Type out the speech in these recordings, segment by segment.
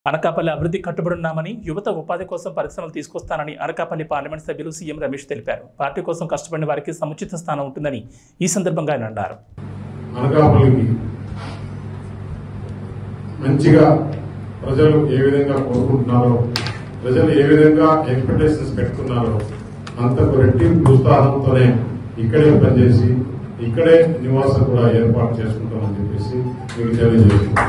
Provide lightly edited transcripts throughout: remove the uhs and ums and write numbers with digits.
అనకాపల్లి అభివృద్ధి కట్టుబడున్నామని యువత ఉపాధి కోసం పరిశ్రమలు తీసుకొస్తానని అనకాపల్లి పార్లమెంట్ సభ్యులు సీఎం రమేష్ తెలిపారు. పార్టీ కోసం కష్టపడిన వారికి సముచిత స్థానం ఉంటుందని ఈ సందర్భంగా ఆయన అన్నారు. అనకాపల్లికి మంచిగా ప్రజలు ఏ విధంగా కోరుకుంటున్నారో, ప్రజలు ఏ విధంగా ఎక్స్పెక్టేషన్స్ పెట్టుకున్నారో అంతకు రెట్టింపు ఉత్సాహంతోనే ఇక్కడే పనిచేసి ఇక్కడే నివాసం కూడా ఏర్పాటు చేసుకుంటామని చెప్పేసి మీకు తెలియజేస్తున్నాం.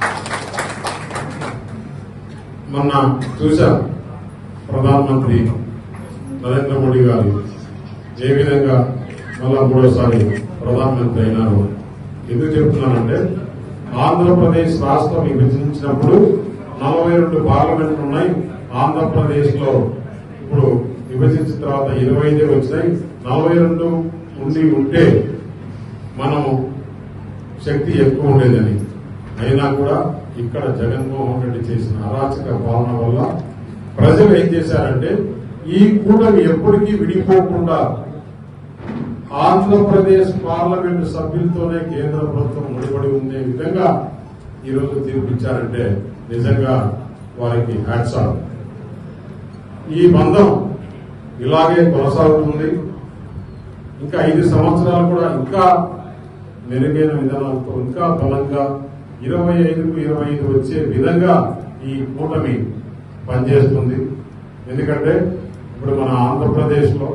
మొన్న చూశాం ప్రధానమంత్రి నరేంద్ర మోడీ గారు ఏ విధంగా మళ్ళా మూడోసారి ప్రధానమంత్రి అయినారు. ఎందుకు చెప్తున్నానంటే ఆంధ్రప్రదేశ్ రాష్ట్రం విభజించినప్పుడు 42 పార్లమెంట్లు ఉన్నాయి. ఆంధ్రప్రదేశ్ లో ఇప్పుడు విభజించిన తర్వాత 25 వచ్చినాయి. 42 ఉంటే మనము శక్తి ఎక్కువ ఉండేదని. అయినా కూడా ఇక్కడ జగన్మోహన్ రెడ్డి చేసిన అరాచక పాలన వల్ల ప్రజలు ఏం చేశారంటే ఈ కూటమి ఎప్పటికీ విడిపోకుండా ఆంధ్రప్రదేశ్ పార్లమెంటు సభ్యులతోనే కేంద్ర ప్రభుత్వం ముడిపడి ఉండే విధంగా ఈరోజు తీర్పిచ్చారంటే నిజంగా వారికి హ్యాట్స్ ఆఫ్. ఈ బంధం ఇలాగే కొనసాగుతుంది. ఇంకా 5 సంవత్సరాలు కూడా ఇంకా మెరుగైన విధానాలతో ఇంకా బలంగా 25కు 25 వచ్చే విధంగా ఈ కూటమి పనిచేస్తుంది. ఎందుకంటే ఇప్పుడు మన ఆంధ్రప్రదేశ్ లో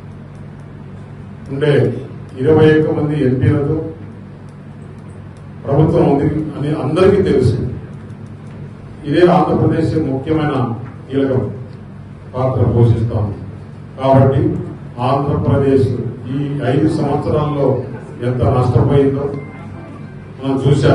ఉండే 21 మంది ఎంపీలతో ప్రభుత్వం ఉంది అని అందరికీ తెలుసు. ఇదే ఆంధ్రప్రదేశ్ ముఖ్యమైన కీలక పాత్ర పోషిస్తాం. కాబట్టి ఆంధ్రప్రదేశ్ ఈ 5 సంవత్సరాల్లో ఎంత నష్టపోయిందో మనం చూశాం.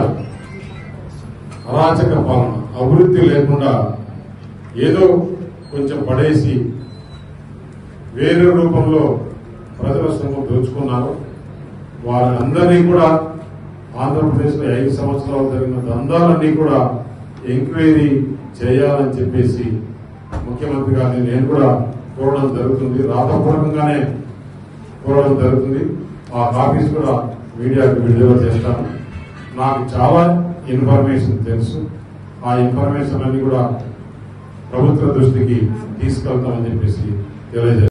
అరాచక పాలన, అభివృద్ధి లేకుండా ఏదో కొంచెం పడేసి వేరే రూపంలో ప్రజల సొమ్ము దోచుకున్నారు. వారందరినీ కూడా ఆంధ్రప్రదేశ్ లో 5 సంవత్సరాలు జరిగిన దందాలన్నీ కూడా ఎంక్వైరీ చేయాలని చెప్పేసి ముఖ్యమంత్రి గారిని నేను కూడా కోరడం జరుగుతుంది. రాతపూర్వకంగానే కోరడం జరుగుతుంది. ఆ కాపీస్ కూడా మీడియాకు విడుదల చేస్తాను. నాకు చాలా ఇన్ఫర్మేషన్ తెలుసు. ఆ ఇన్ఫర్మేషన్ అన్ని కూడా ప్రభుత్వ దృష్టికి తీసుకెళ్తామని చెప్పేసి తెలియజేస్తాను.